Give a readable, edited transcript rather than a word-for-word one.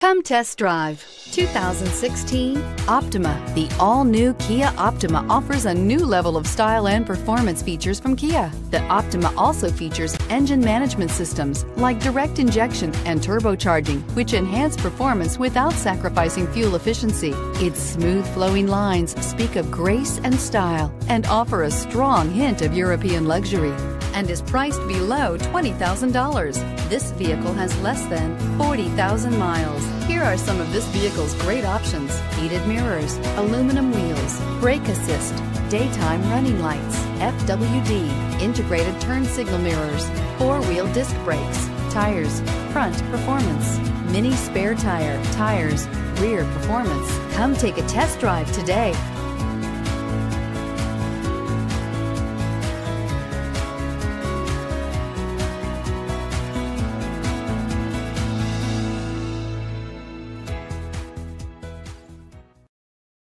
Come test drive 2016 Optima. The all-new Kia Optima offers a new level of style and performance features from Kia. The Optima also features engine management systems like direct injection and turbocharging, which enhance performance without sacrificing fuel efficiency. Its smooth flowing lines speak of grace and style and offer a strong hint of European luxury, and is priced below $20,000. This vehicle has less than 40,000 miles. Here are some of this vehicle's great options: heated mirrors, aluminum wheels, brake assist, daytime running lights, FWD, integrated turn signal mirrors, four-wheel disc brakes, tires, front performance, mini spare tire, tires, rear performance. Come take a test drive today.